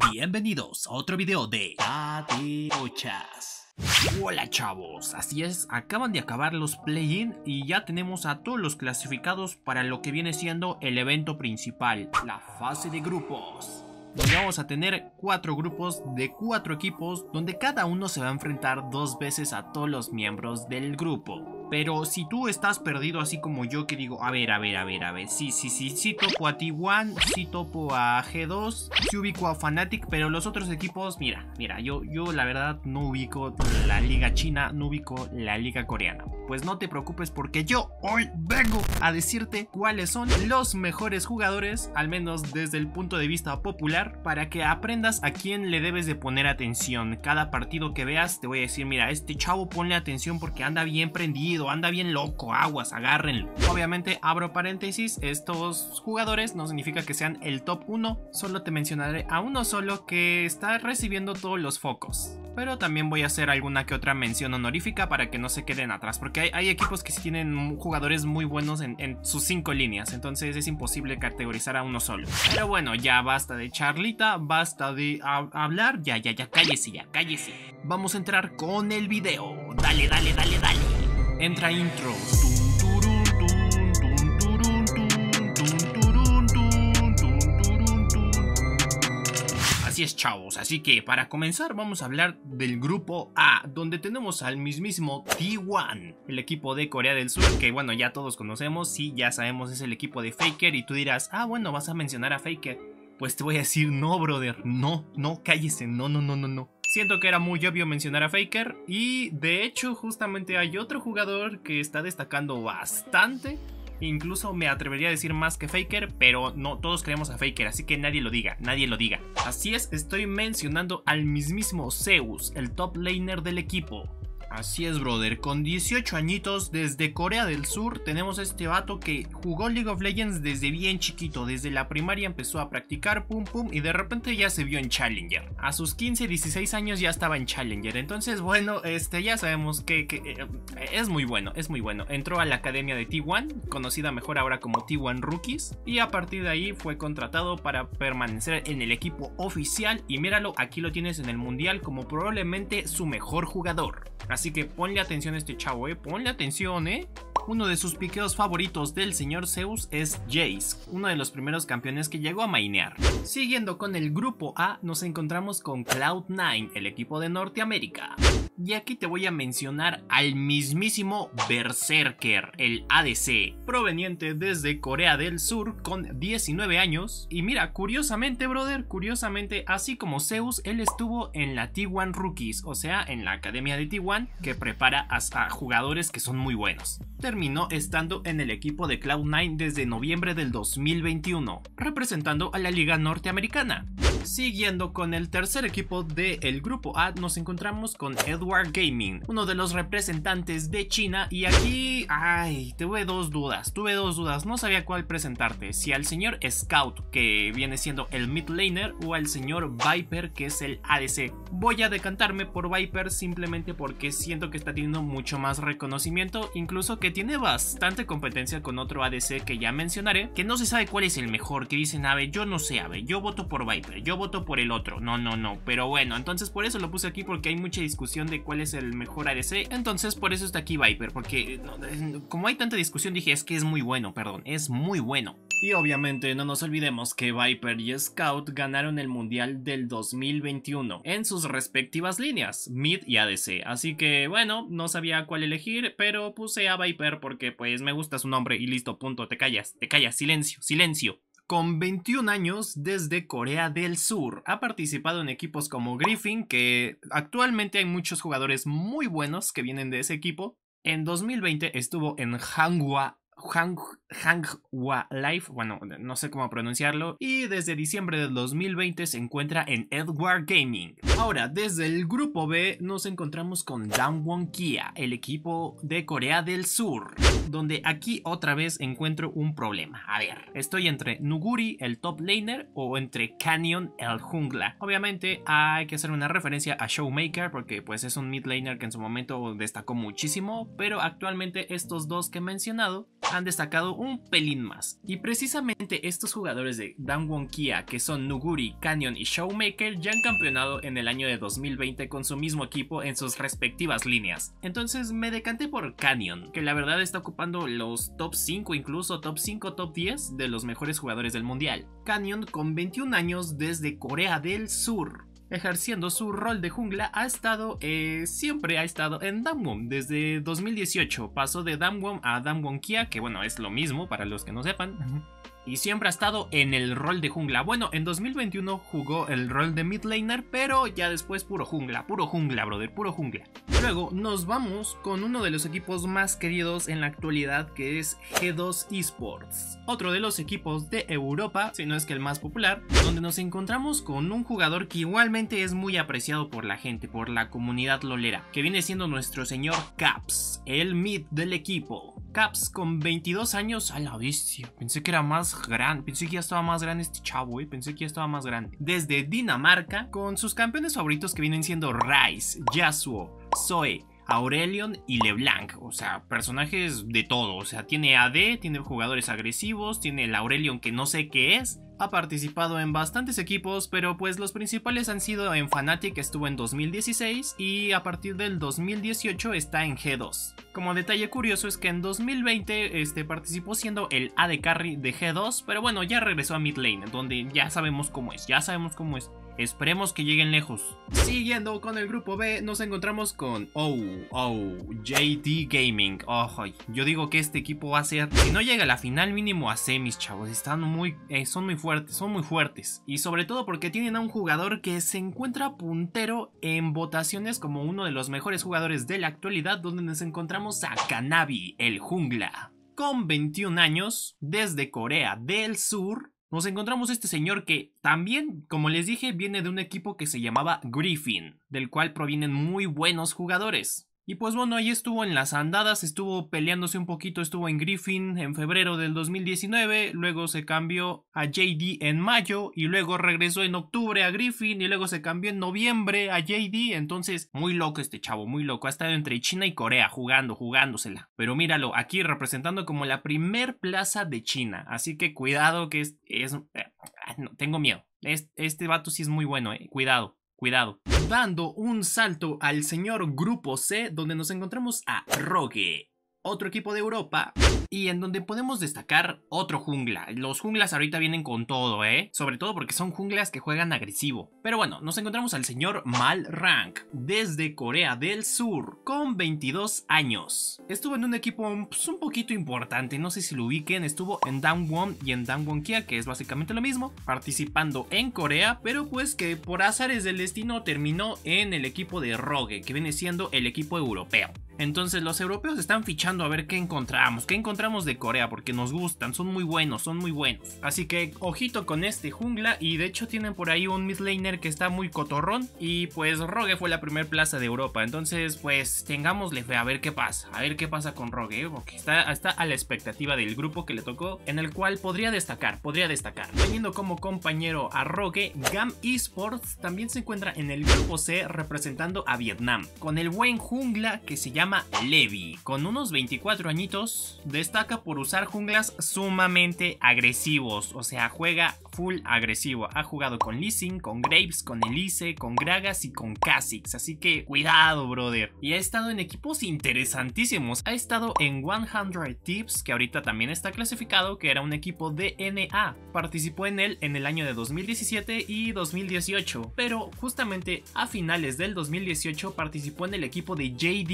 Bienvenidos a otro video de Adiochas. Hola chavos, así es, acaban de acabar los play-in y ya tenemos a todos los clasificados para lo que viene siendo el evento principal, la fase de grupos. Donde vamos a tener 4 grupos de 4 equipos donde cada uno se va a enfrentar 2 veces a todos los miembros del grupo. Pero si tú estás perdido así como yo que digo, a ver, sí topo a T1, sí topo a G2, sí ubico a Fnatic, pero los otros equipos, mira, yo la verdad no ubico la liga china, no ubico la liga coreana. Pues no te preocupes porque yo hoy vengo a decirte cuáles son los mejores jugadores, al menos desde el punto de vista popular, para que aprendas a quién le debes de poner atención. Cada partido que veas te voy a decir, mira, este chavo ponle atención porque anda bien prendido, anda bien loco, aguas, agárrenlo. Obviamente abro paréntesis, estos jugadores no significa que sean el top 1, solo te mencionaré a uno solo que está recibiendo todos los focos. Pero también voy a hacer alguna que otra mención honorífica para que no se queden atrás, porque hay equipos que sí tienen jugadores muy buenos en sus 5 líneas, entonces es imposible categorizar a uno solo. Pero bueno, ya basta de charlita, basta de hablar, ya cállese. Vamos a entrar con el video, dale. Entra intro. Así es chavos, así que para comenzar vamos a hablar del grupo A, donde tenemos al mismísimo T1, el equipo de Corea del Sur, que bueno, ya todos conocemos, sí, ya sabemos, es el equipo de Faker, y tú dirás, ah bueno, vas a mencionar a Faker. Pues te voy a decir, no brother, no, cállese, no. Siento que era muy obvio mencionar a Faker, y de hecho justamente hay otro jugador que está destacando bastante. Incluso me atrevería a decir más que Faker, pero no, todos queremos a Faker, así que nadie lo diga. Así es, estoy mencionando al mismísimo Zeus, el top laner del equipo. Así es brother, con 18 añitos desde Corea del Sur tenemos a este vato que jugó League of Legends desde bien chiquito, desde la primaria empezó a practicar, y de repente ya se vio en Challenger. A sus 15, 16 años ya estaba en Challenger, entonces bueno, ya sabemos que es muy bueno. Entró a la academia de T1, conocida mejor ahora como T1 Rookies, y a partir de ahí fue contratado para permanecer en el equipo oficial, y míralo, aquí lo tienes en el mundial como probablemente su mejor jugador. Así que ponle atención a este chavo, ponle atención, Uno de sus piqueos favoritos del señor Zeus es Jace, uno de los primeros campeones que llegó a mainear. Siguiendo con el grupo A, nos encontramos con Cloud9, el equipo de Norteamérica. Y aquí te voy a mencionar al mismísimo Berserker, el ADC, proveniente desde Corea del Sur con 19 años. Y mira, curiosamente, brother, así como Zeus, él estuvo en la T1 Rookies, o sea, en la academia de T1 que prepara a jugadores que son muy buenos. Terminó estando en el equipo de Cloud9 desde noviembre del 2021, representando a la liga norteamericana. Siguiendo con el tercer equipo del grupo A, nos encontramos con Edward Gaming, uno de los representantes de China, y aquí, tuve dos dudas, no sabía cuál presentarte, si al señor Scout, que viene siendo el mid laner, o al señor Viper, que es el ADC. Voy a decantarme por Viper simplemente porque siento que está teniendo mucho más reconocimiento, incluso que tiene bastante competencia con otro ADC que ya mencionaré, que no se sabe cuál es el mejor, que dicen, yo no sé, yo voto por Viper, yo voto por el otro, no, pero bueno, entonces por eso lo puse aquí, porque hay mucha discusión de cuál es el mejor ADC, entonces por eso está aquí Viper, porque como hay tanta discusión dije, es que es muy bueno. Y obviamente no nos olvidemos que Viper y Scout ganaron el mundial del 2021 en sus respectivas líneas, mid y ADC, así que bueno, no sabía cuál elegir, pero puse a Viper porque pues me gusta su nombre y listo, punto, te callas, silencio. Con 21 años desde Corea del Sur, ha participado en equipos como Griffin, que actualmente hay muchos jugadores muy buenos que vienen de ese equipo. En 2020 estuvo en Hanwha Life, bueno, no sé cómo pronunciarlo, y desde diciembre del 2020 se encuentra en Edward Gaming. Ahora, desde el grupo B nos encontramos con Damwon Kia, el equipo de Corea del Sur, donde aquí otra vez encuentro un problema. A ver, estoy entre Nuguri, el top laner, o entre Canyon, el jungla. Obviamente hay que hacer una referencia a Showmaker porque pues es un mid laner que en su momento destacó muchísimo, pero actualmente estos dos que he mencionado han destacado un pelín más. Y precisamente estos jugadores de Damwon Kia, que son Nuguri, Canyon y Showmaker, ya han campeonado en el año de 2020 con su mismo equipo en sus respectivas líneas. Entonces me decanté por Canyon, que la verdad está ocupando los top 5, incluso top 5, top 10 de los mejores jugadores del mundial. Canyon, con 21 años desde Corea del Sur, ejerciendo su rol de jungla, siempre ha estado en Damwon. Desde 2018 pasó de Damwon a Damwon Kia, que bueno, es lo mismo para los que no sepan. Y siempre ha estado en el rol de jungla. Bueno, en 2021 jugó el rol de mid laner, pero ya después puro jungla, brother, puro jungla. Luego nos vamos con uno de los equipos más queridos en la actualidad, que es G2 Esports, otro de los equipos de Europa, si no es que el más popular, donde nos encontramos con un jugador que igualmente es muy apreciado por la gente, por la comunidad lolera, que viene siendo nuestro señor Caps, el mid del equipo. Caps, con 22 años, a la bestia, pensé que era más grande, pensé que ya estaba más grande este chavo, pensé que ya estaba más grande. Desde Dinamarca, con sus campeones favoritos que vienen siendo Ryze, Yasuo, Zoe, Aurelion y LeBlanc, o sea, personajes de todo, o sea, tiene AD, tiene jugadores agresivos, tiene el Aurelion que no sé qué es. Ha participado en bastantes equipos, pero pues los principales han sido en Fnatic, que estuvo en 2016, y a partir del 2018 está en G2. Como detalle curioso es que en 2020 participó siendo el AD Carry de G2, pero bueno, ya regresó a mid lane, donde ya sabemos cómo es, Esperemos que lleguen lejos. Siguiendo con el grupo B, nos encontramos con JD Gaming. Yo digo que este equipo va a ser, si no llega a la final, mínimo a semis, chavos. Son muy fuertes. Y sobre todo porque tienen a un jugador que se encuentra puntero en votaciones como uno de los mejores jugadores de la actualidad, donde nos encontramos a Kanavi, el jungla. Con 21 años, desde Corea del Sur, nos encontramos este señor que también, como les dije, viene de un equipo que se llamaba Griffin, del cual provienen muy buenos jugadores. Y pues bueno, ahí estuvo en las andadas, estuvo peleándose un poquito, estuvo en Griffin en febrero del 2019, luego se cambió a JD en mayo y luego regresó en octubre a Griffin y luego se cambió en noviembre a JD. Entonces, muy loco este chavo, muy loco, ha estado entre China y Corea jugándosela. Pero míralo, aquí representando como la primer plaza de China, así que cuidado que no, tengo miedo, este vato sí es muy bueno, cuidado. Dando un salto al señor Grupo C, donde nos encontramos a Rogue, otro equipo de Europa, y en donde podemos destacar otro jungla. Los junglas ahorita vienen con todo, sobre todo porque son junglas que juegan agresivo. Pero bueno, nos encontramos al señor Malrank, desde Corea del Sur, con 22 años. Estuvo en un equipo un poquito importante, no sé si lo ubiquen, estuvo en Damwon y en Damwon Kia, que es básicamente lo mismo, participando en Corea, pero pues que por azares del destino terminó en el equipo de Rogue, que viene siendo el equipo europeo. Entonces los europeos están fichando a ver qué encontramos de Corea, porque nos gustan, son muy buenos. Así que ojito con este jungla, y de hecho tienen por ahí un mid laner que está muy cotorrón, y pues Rogue fue la primera plaza de Europa, entonces pues tengámosle fe a ver qué pasa con Rogue, porque está a la expectativa del grupo que le tocó, en el cual podría destacar. Teniendo como compañero a Rogue, GAM Esports también se encuentra en el grupo C representando a Vietnam, con el buen jungla que se llama Levi, con unos 24 añitos, destaca por usar junglas sumamente agresivos, o sea, juega full agresivo. Ha jugado con Lee Sin, con Graves, con Elise, con Gragas y con Kha'Zix, así que cuidado, brother. Y ha estado en equipos interesantísimos. Ha estado en 100 Tips, que ahorita también está clasificado, que era un equipo de NA. Participó en él en el año de 2017 y 2018, pero justamente a finales del 2018 participó en el equipo de JD Gaming,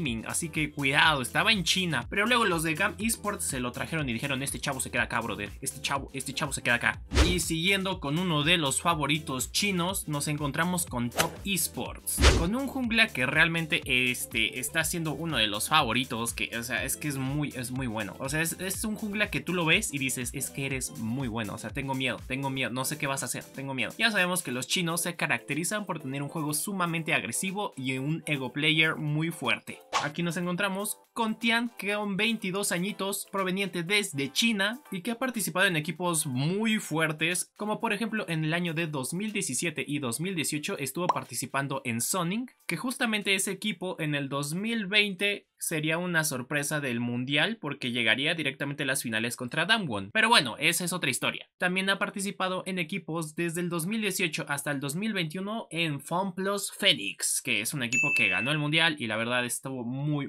Gaming, así que cuidado, estaba en China, pero luego los de GAM Esports se lo trajeron y dijeron: este chavo se queda acá, brother, este chavo se queda acá. Y siguiendo con uno de los favoritos chinos, nos encontramos con Top Esports, con un jungla que realmente está siendo uno de los favoritos, que, o sea, es que es muy bueno. O sea, es un jungla que tú lo ves y dices: es que eres muy bueno. O sea, tengo miedo, no sé qué vas a hacer, tengo miedo. Ya sabemos que los chinos se caracterizan por tener un juego sumamente agresivo y un ego player muy fuerte. Aquí nos encontramos con Tian, que con 22 añitos, proveniente desde China y que ha participado en equipos muy fuertes, como por ejemplo en el año de 2017 y 2018 estuvo participando en Sonic, que justamente ese equipo en el 2020 sería una sorpresa del mundial porque llegaría directamente a las finales contra Damwon. Pero bueno, esa es otra historia. También ha participado en equipos desde el 2018 hasta el 2021 en FunPlus Phoenix, que es un equipo que ganó el mundial y la verdad estuvo muy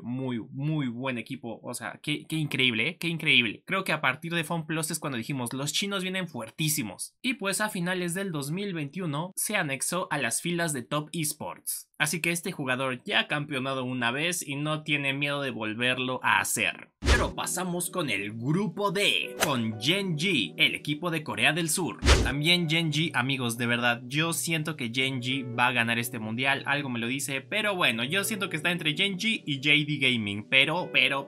buen equipo. O sea, qué increíble, ¿eh? Qué increíble. Creo que a partir de FunPlus es cuando dijimos: los chinos vienen fuertísimos. Y pues a finales del 2021 se anexó a las filas de Top Esports. Así que este jugador ya ha campeonado una vez y no tiene miedo de volverlo a hacer. Pero pasamos con el grupo D, con Gen.G, el equipo de Corea del Sur. También Gen.G, amigos, de verdad, yo siento que Gen.G va a ganar este mundial, algo me lo dice, pero bueno, yo siento que está entre Gen.G y JD Gaming, pero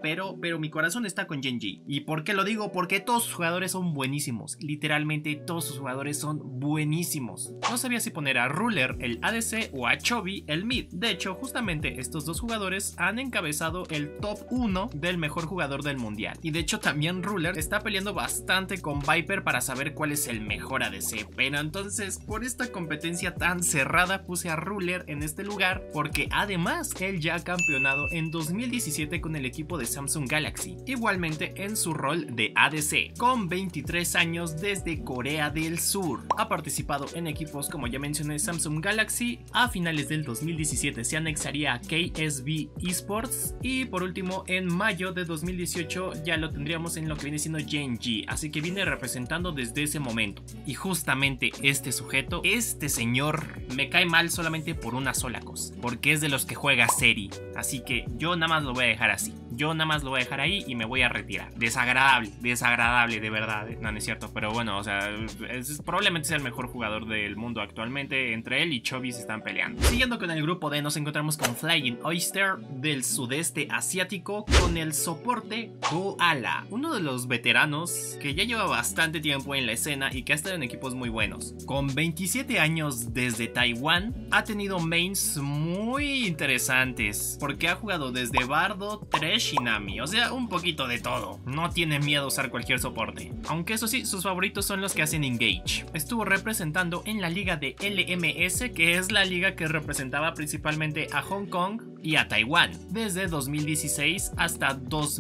mi corazón está con Gen.G. ¿Y por qué lo digo? Porque todos sus jugadores son buenísimos, literalmente todos sus jugadores son buenísimos. No sabía si poner a Ruler, el ADC, o a Chovy, el mid. De hecho, justamente estos dos jugadores han encabezado el top 1 del mejor jugador del mundial. Y de hecho también Ruler está peleando bastante con Viper para saber cuál es el mejor ADC. Pero entonces, por esta competencia tan cerrada, puse a Ruler en este lugar porque además él ya ha campeonado en 2017 con el equipo de Samsung Galaxy, igualmente en su rol de ADC, con 23 años desde Corea del Sur. Ha participado en equipos como ya mencioné, Samsung Galaxy. A finales del 2017 se anexaría a KSB Esports y por último en mayo de 2018 ya lo tendríamos en lo que viene siendo Gen.G, así que viene representando desde ese momento. Y justamente este sujeto, este señor, me cae mal solamente por una sola cosa, porque es de los que juega Seri, así que yo nada más lo voy a dejar así. Yo nada más lo voy a dejar ahí y me voy a retirar. Desagradable, de verdad. No es cierto, pero bueno, o sea, probablemente sea el mejor jugador del mundo actualmente. Entre él y Chovy se están peleando. Siguiendo con el grupo D, nos encontramos con Flying Oyster del sudeste asiático con el soporte Koala, uno de los veteranos que ya lleva bastante tiempo en la escena y que ha estado en equipos muy buenos. Con 27 años desde Taiwán, ha tenido mains muy interesantes porque ha jugado desde Bardo, Thresh y Nami, o sea, un poquito de todo. No tiene miedo a usar cualquier soporte, aunque eso sí, sus favoritos son los que hacen engage. Estuvo representando en la liga de LMS, que es la liga que representaba principalmente a Hong Kong y a Taiwán. Desde 2016 hasta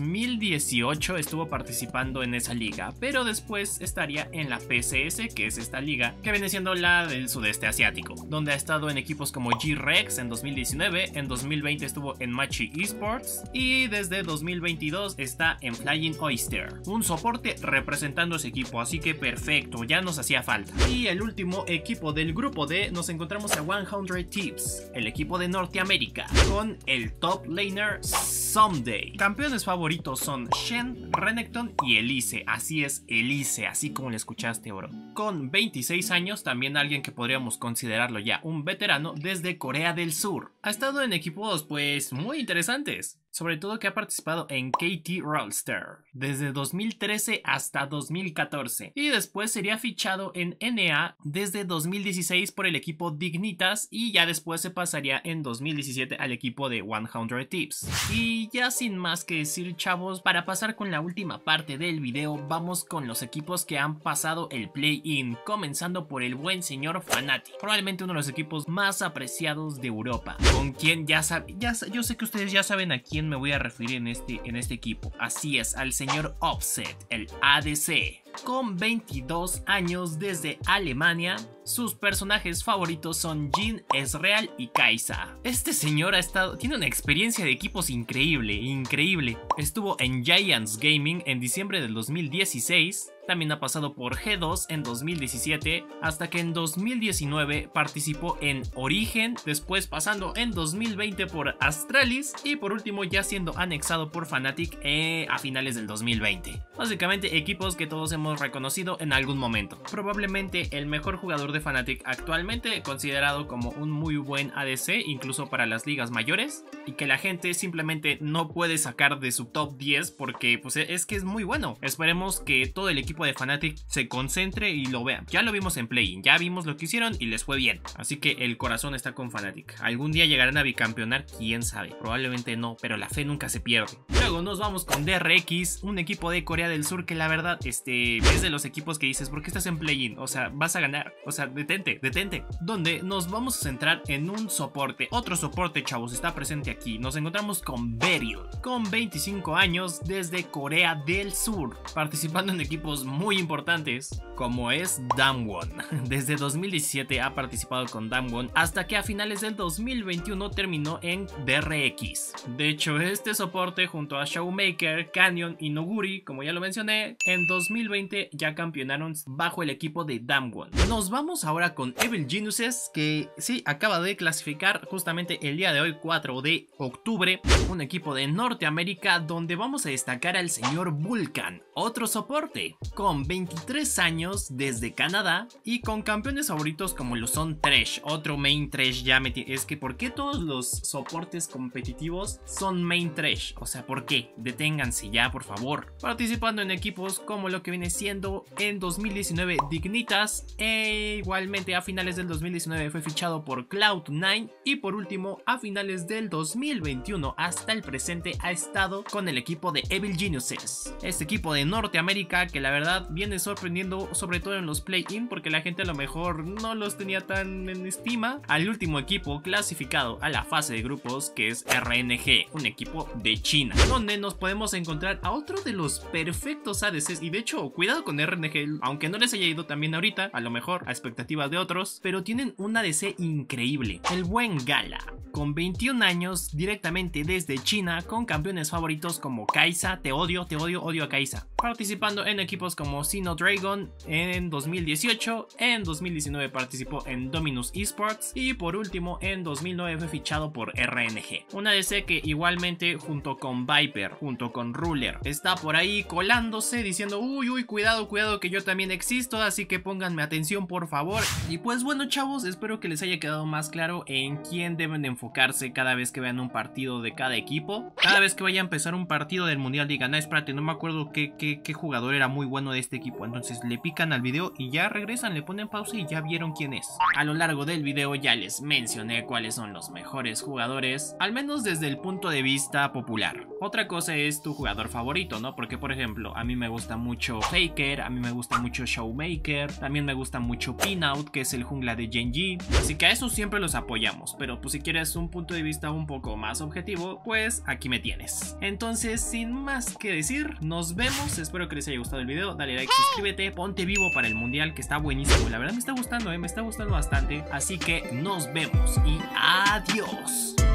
2018 estuvo participando en esa liga, pero después estaría en la PCS, que es esta liga que viene siendo la del sudeste asiático, donde ha estado en equipos como G-Rex en 2019, en 2020 estuvo en Machi Esports y desde 2022 está en Flying Oyster, un soporte representando ese equipo, así que perfecto, ya nos hacía falta. Y el último equipo del grupo D, nos encontramos a 100 Tips, el equipo de Norteamérica, con el top laner Someday. Campeones favoritos son Shen, Renekton y Elise, así es, Elise, así como le escuchaste, bro. Con 26 años, también alguien que podríamos considerarlo ya un veterano desde Corea del Sur. Ha estado en equipos pues muy interesantes, sobre todo que ha participado en KT Rolster desde 2013 hasta 2014 y después sería fichado en NA desde 2016 por el equipo Dignitas y ya después se pasaría en 2017 al equipo de 100 Tips. Y ya sin más que decir, chavos, para pasar con la última parte del video, vamos con los equipos que han pasado el play-in, comenzando por el buen señor Fnatic, probablemente uno de los equipos más apreciados de Europa, con quien yo sé que ustedes ya saben a quién me voy a referir en este equipo. Así es, al señor Offset, el ADC. Con 22 años desde Alemania, sus personajes favoritos son Jhin, Ezreal y Kai'Sa. Este señor tiene una experiencia de equipos increíble. Estuvo en Giants Gaming en diciembre del 2016, también ha pasado por G2 en 2017, hasta que en 2019 participó en Origen, después pasando en 2020 por Astralis y por último ya siendo anexado por Fnatic a finales del 2020. Básicamente equipos que todos hemos reconocido en algún momento. Probablemente el mejor jugador de Fnatic actualmente, considerado como un muy buen ADC incluso para las ligas mayores, y que la gente simplemente no puede sacar de su top 10 porque pues es que es muy bueno. Esperemos que todo el equipo de Fnatic se concentre y lo vean. Ya lo vimos en Play-In, ya vimos lo que hicieron y les fue bien, así que el corazón está con Fnatic. Algún día llegarán a bicampeonar, quién sabe, probablemente no, pero la fe nunca se pierde. Luego nos vamos con DRX, un equipo de Corea del Sur que la verdad es de los equipos que dices, ¿por qué estás en Play-In? O sea, vas a ganar, o sea, detente. Donde nos vamos a centrar en un soporte, otro soporte, chavos, está presente aquí. Nos encontramos con Beryl, con 25 años, desde Corea del Sur, participando en equipos muy importantes como es Damwon. Desde 2017 ha participado con Damwon hasta que a finales del 2021 terminó en DRX. De hecho, este soporte junto a Showmaker, Canyon y Noguri, como ya lo mencioné, en 2020 ya campeonaron bajo el equipo de Damwon. Nos vamos ahora con Evil Geniuses, que sí, acaba de clasificar justamente el día de hoy, 4 de octubre, un equipo de Norteamérica donde vamos a destacar al señor Vulcan, otro soporte, con 23 años desde Canadá y con campeones favoritos como lo son Thresh, otro main Thresh. Ya es que ¿por qué todos los soportes competitivos son main Thresh? O sea, ¿por qué? Deténganse ya, por favor. Participando en equipos como lo que viene siendo en 2019 Dignitas, igualmente a finales del 2019 fue fichado por Cloud9 y por último a finales del 2021 hasta el presente ha estado con el equipo de Evil Geniuses, este equipo de Norteamérica que la verdad viene sorprendiendo sobre todo en los play-in porque la gente a lo mejor no los tenía tan en estima. Al último equipo clasificado a la fase de grupos, que es RNG, un equipo de China, donde nos podemos encontrar a otro de los perfectos ADCs. Y de hecho, cuidado con RNG, aunque no les haya ido tan bien ahorita, a lo mejor a expectativas de otros, pero tienen un ADC increíble, el buen Gala, con 21 años, directamente desde China, con campeones favoritos como Kai'Sa. Odio a Kai'Sa, participando en equipos como Sino Dragon en 2018, en 2019 participó en Dominus Esports y por último en 2009 fue fichado por RNG, un ADC que igualmente junto con Viper, junto con Ruler, está por ahí colándose diciendo uy, cuidado que yo también existo, así que pónganme atención por favor. Y pues bueno, chavos, espero que les haya quedado más claro en quién deben enfocarse cada vez que vean un partido de cada equipo. Cada vez que vaya a empezar un partido del Mundial digan, espérate, no me acuerdo qué jugador era muy bueno de este equipo, entonces le pican al video y ya regresan, le ponen pausa y ya vieron quién es. A lo largo del video ya les mencioné cuáles son los mejores jugadores, al menos desde el punto de vista popular. Otra cosa es tu jugador favorito, ¿no? Porque por ejemplo, a mí me gusta mucho Faker, a mí me gusta mucho Showmaker, también me gusta mucho Pinout, que es el jungla de Gen.G, así que a esos siempre los apoyamos, pero pues si quieres un punto de vista un poco más objetivo, pues aquí me tienes. Entonces, sin más que decir, nos vemos, espero que les haya gustado el video, dale like, suscríbete, ponte vivo para el mundial que está buenísimo, la verdad me está gustando bastante, así que nos vemos y adiós.